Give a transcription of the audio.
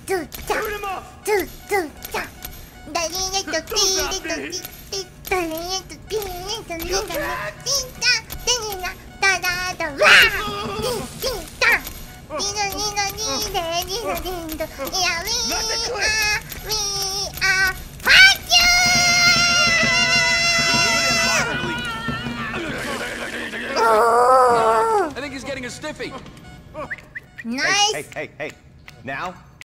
I think he's getting a stiffy. Nice. Hey. Now,